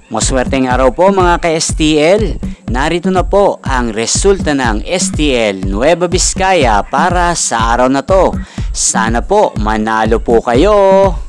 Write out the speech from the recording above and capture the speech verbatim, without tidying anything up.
Maswerteng araw po mga ka-S T L. Narito na po ang resulta ng S T L Nueva Vizcaya para sa araw na to. Sana po manalo po kayo.